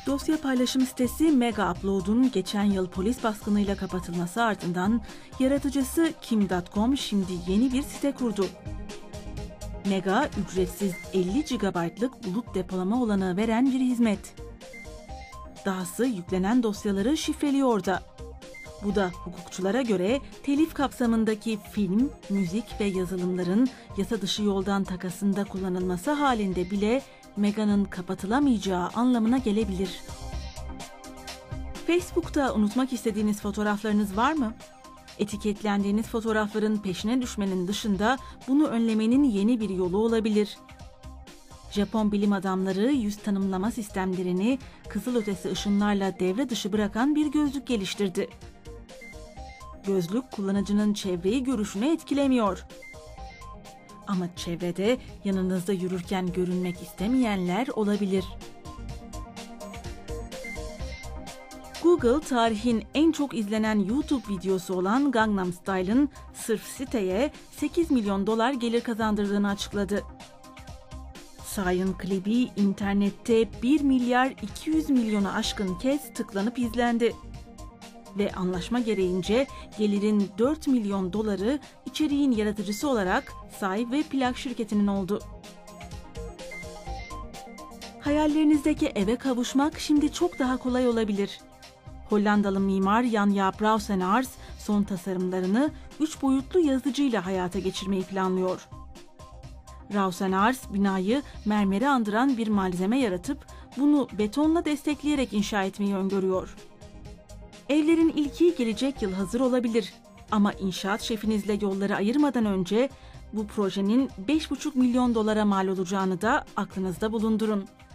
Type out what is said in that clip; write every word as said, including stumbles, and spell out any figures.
Dosya paylaşım sitesi Mega Upload'un geçen yıl polis baskınıyla kapatılması ardından yaratıcısı Kim nokta com şimdi yeni bir site kurdu. Mega, ücretsiz elli gigabaytlık bulut depolama olanağı veren bir hizmet. Dahası yüklenen dosyaları şifreliyor da. Bu da hukukçulara göre telif kapsamındaki film, müzik ve yazılımların yasa dışı yoldan takasında kullanılması halinde bile Mega'nın kapatılamayacağı anlamına gelebilir. Facebook'ta unutmak istediğiniz fotoğraflarınız var mı? Etiketlendiğiniz fotoğrafların peşine düşmenin dışında bunu önlemenin yeni bir yolu olabilir. Japon bilim adamları yüz tanımlama sistemlerini kızılötesi ışınlarla devre dışı bırakan bir gözlük geliştirdi. Gözlük kullanıcının çevreyi görüşüne etkilemiyor. Ama çevrede yanınızda yürürken görünmek istemeyenler olabilir. Google, tarihin en çok izlenen YouTube videosu olan Gangnam Style'ın sırf siteye sekiz milyon dolar gelir kazandırdığını açıkladı. Psy'ın klibi internette bir milyar iki yüz milyonu aşkın kez tıklanıp izlendi. Ve anlaşma gereğince gelirin dört milyon doları içeriğin yaratıcısı olarak Psy ve plak şirketinin oldu. Hayallerinizdeki eve kavuşmak şimdi çok daha kolay olabilir. Hollandalı mimar Jan-Jaap Ruysenaers son tasarımlarını üç boyutlu yazıcıyla hayata geçirmeyi planlıyor. Ruysenaers binayı mermeri andıran bir malzeme yaratıp bunu betonla destekleyerek inşa etmeyi öngörüyor. Evlerin ilki gelecek yıl hazır olabilir ama inşaat şefinizle yolları ayırmadan önce bu projenin beş buçuk milyon dolara mal olacağını da aklınızda bulundurun.